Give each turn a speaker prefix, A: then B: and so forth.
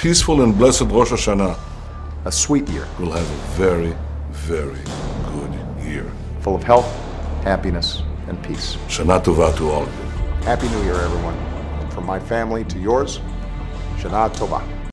A: peaceful and blessed Rosh Hashanah.
B: A sweet year.
A: We'll have a very, very good year.
B: Full of health, happiness, and peace.
A: Shana Tova to all of you.
B: Happy New Year, everyone. And from my family to yours, Shana Tova.